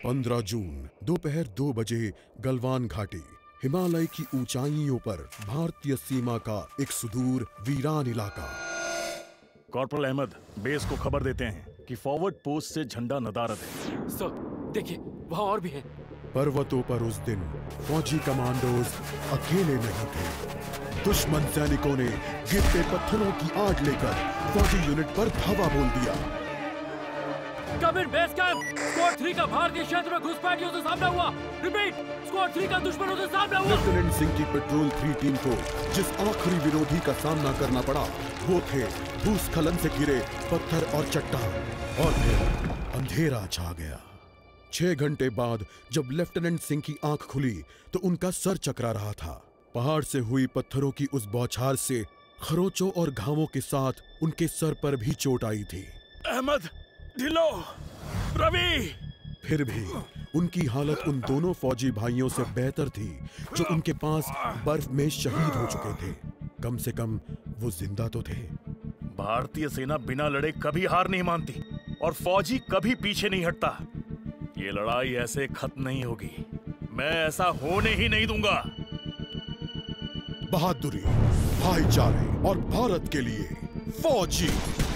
15 जून दोपहर 2 बजे गलवान घाटी, हिमालय की ऊंचाइयों पर भारतीय सीमा का एक सुदूर वीरान इलाका। कॉर्पोरल अहमद, बेस को खबर देते हैं कि फॉरवर्ड पोस्ट से झंडा नदारद है। सर देखिए, वहाँ और भी हैं। पर्वतों पर उस दिन फौजी कमांडोज अकेले नहीं थे। दुश्मन सैनिकों ने गिरते पत्थरों की आड़ लेकर फौजी यूनिट पर धावा बोल दिया। कमिंग बेस कैंप, स्क्वाड 3 का भारतीय क्षेत्र में घुसपैठियों से सामना हुआ। रिपीट, स्क्वाड 3 का दुश्मनों से सामना हुआ। लेफ्टिनेंट सिंह की पेट्रोल 3 टीम को जिस आखिरी विरोधी का सामना करना पड़ा वो थे भूस्खलन से घिरे पत्थर और चट्टान। और फिर अंधेरा छा गया। 6 घंटे बाद जब लेफ्टिनेंट सिंह की आंख खुली तो उनका सर चकरा रहा था। पहाड़ से हुई पत्थरों की उस बौछार से खरोंचों और घावों के साथ उनके सर पर भी चोट आई थी। अहमद, ढिलो, रवि। फिर भी उनकी हालत उन दोनों फौजी भाइयों से बेहतर थी जो उनके पास बर्फ में शहीद हो चुके थे। कम से कम वो जिंदा तो थे। भारतीय सेना बिना लड़े कभी हार नहीं मानती और फौजी कभी पीछे नहीं हटता। ये लड़ाई ऐसे खत्म नहीं होगी। मैं ऐसा होने ही नहीं दूंगा। बहादुरी, भाईचारे और भारत के लिए फौजी।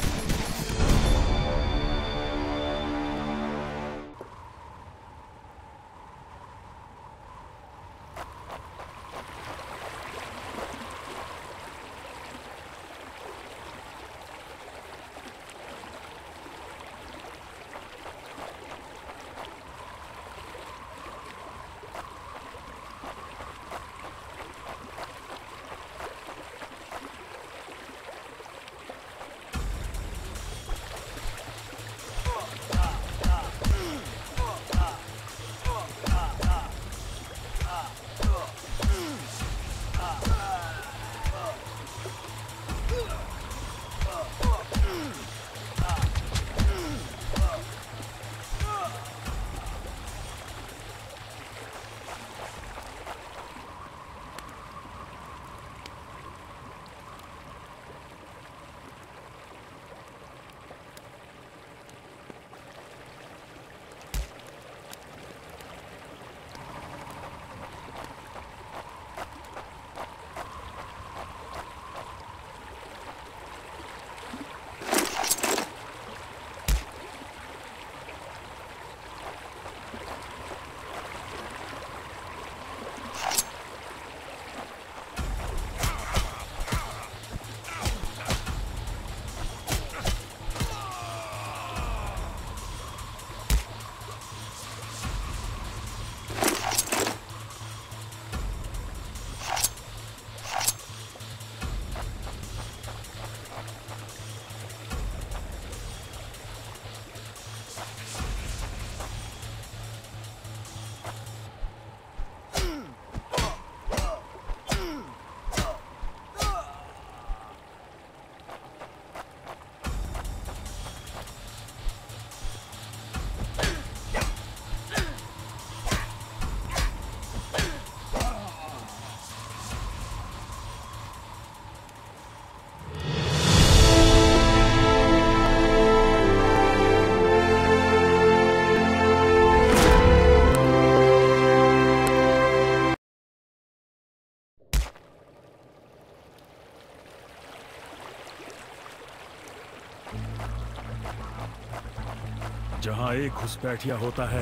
जहां एक घुसपैठिया होता है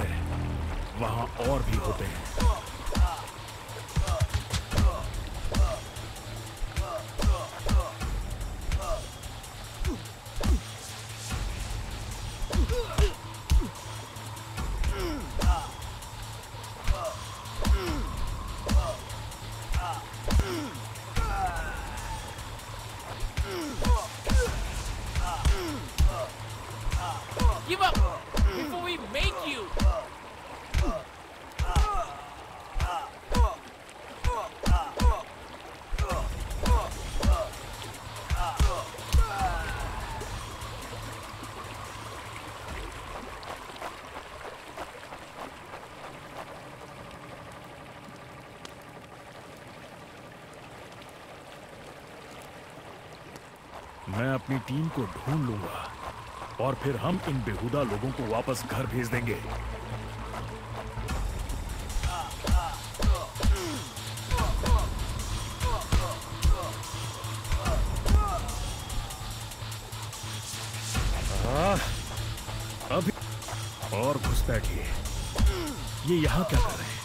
वहां और भी होते हैं। Give up before we make you. मैं अपनी टीम को ढूंढ लूंगा और फिर हम इन बेहुदा लोगों को वापस घर भेज देंगे। अभी और घुसपैठिए। ये यहाँ क्या कर रहे हैं?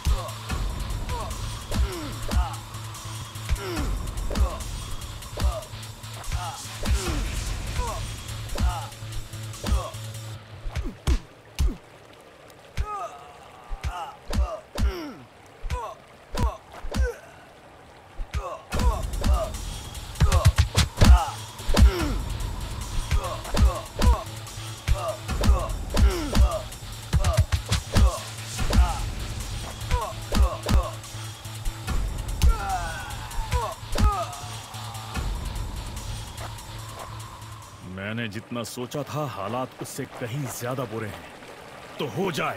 मैंने जितना सोचा था हालात उससे कहीं ज्यादा बुरे हैं। तो हो जाए।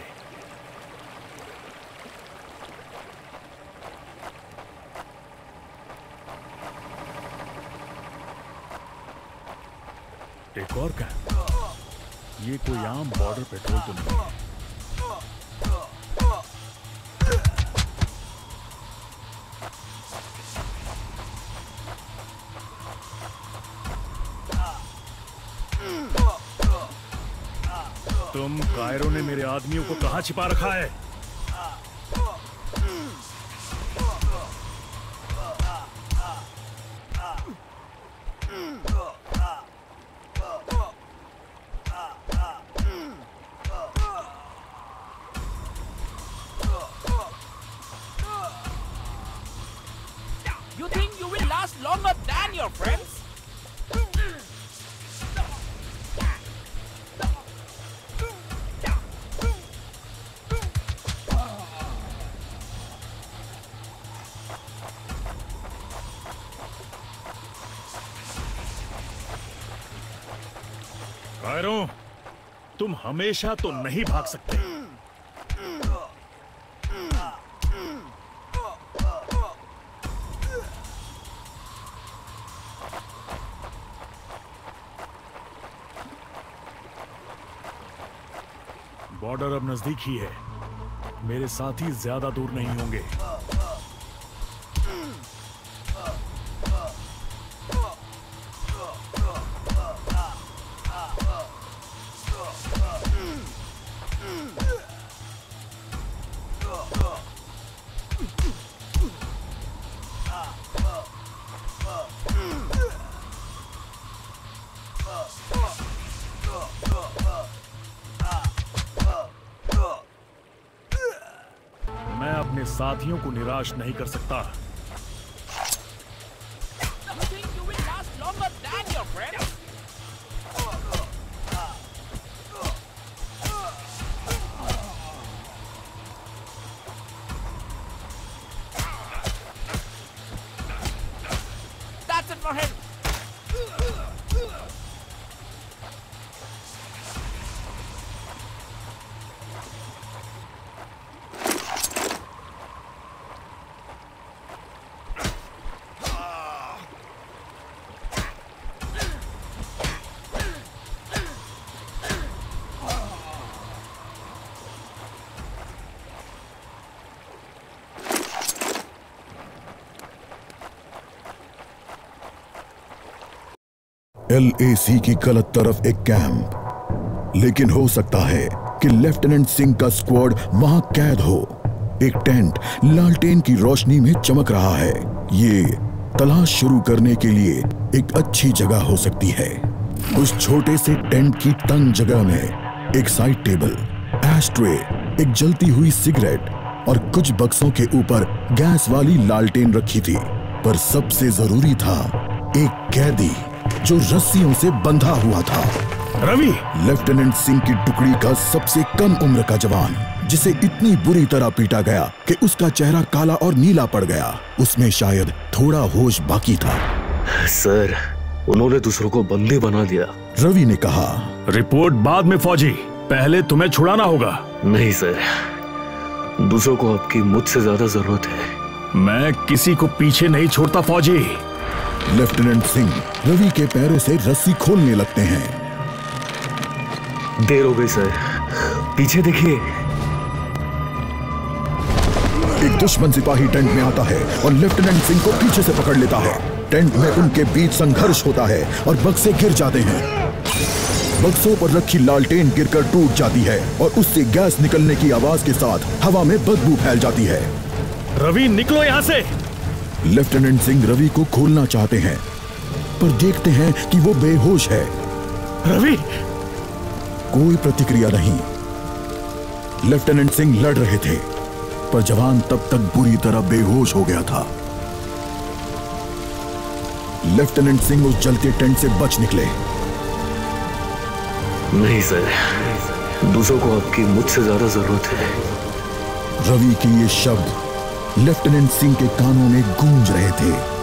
एक और कैंप। ये कोई आम बॉर्डर पेट्रोल तो नहीं है। तुम कायरो ने मेरे आदमियों को कहां छिपा रखा है? You think you will last longer than your friends? कायरो, तुम हमेशा तो नहीं भाग सकते। बॉर्डर अब नजदीक ही है। मेरे साथी ज्यादा दूर नहीं होंगे। मैं अपने साथियों को निराश नहीं कर सकता। You think you will last longer than your friends? That's it for him. LAC की गलत तरफ एक कैंप, लेकिन हो सकता है कि लेफ्टिनेंट सिंह का स्क्वाड वहां कैद हो। एक टेंट लालटेन की रोशनी में चमक रहा है। ये तलाश शुरू करने के लिए एक अच्छी जगह हो सकती है। उस छोटे से टेंट की तंग जगह में एक साइड टेबल, एशट्रे, एक जलती हुई सिगरेट और कुछ बक्सों के ऊपर गैस वाली लालटेन रखी थी। पर सबसे जरूरी था एक कैदी जो रस्सियों से बंधा हुआ था। रवि, लेफ्टिनेंट सिंह की टुकड़ी का सबसे कम उम्र का जवान, जिसे इतनी बुरी तरह पीटा गया कि उसका चेहरा काला और नीला पड़ गया। उसमें शायद थोड़ा होश बाकी था। सर, उन्होंने दूसरों को बंदी बना दिया। रवि ने कहा, रिपोर्ट बाद में फौजी, पहले तुम्हें छुड़ाना होगा। नहीं सर, दूसरों को आपकी मुझसे ज्यादा जरूरत है। मैं किसी को पीछे नहीं छोड़ता फौजी। लेफ्टिनेंट सिंह रवि के पैरों से रस्सी खोलने लगते हैं। देर हो गई सर, पीछे देखिए। एक दुश्मन सिपाही टेंट में आता है और लेफ्टिनेंट सिंह को पीछे से पकड़ लेता है। टेंट में उनके बीच संघर्ष होता है और बक्से गिर जाते हैं। बक्सों पर रखी लालटेन गिरकर टूट जाती है और उससे गैस निकलने की आवाज के साथ हवा में बदबू फैल जाती है। रवि निकलो यहाँ से। लेफ्टिनेंट सिंह रवि को खोलना चाहते हैं पर देखते हैं कि वो बेहोश है। रवि! कोई प्रतिक्रिया नहीं। लेफ्टिनेंट सिंह लड़ रहे थे पर जवान तब तक बुरी तरह बेहोश हो गया था। लेफ्टिनेंट सिंह उस जलते टेंट से बच निकले। नहीं सर, दूसरों को आपकी मुझसे ज्यादा जरूरत है। रवि के ये शब्द लेफ्टिनेंट सिंह के कानों में गूंज रहे थे।